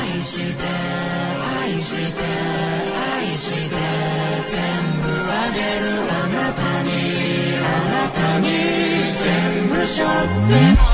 全部あげるあなたに全部背負っても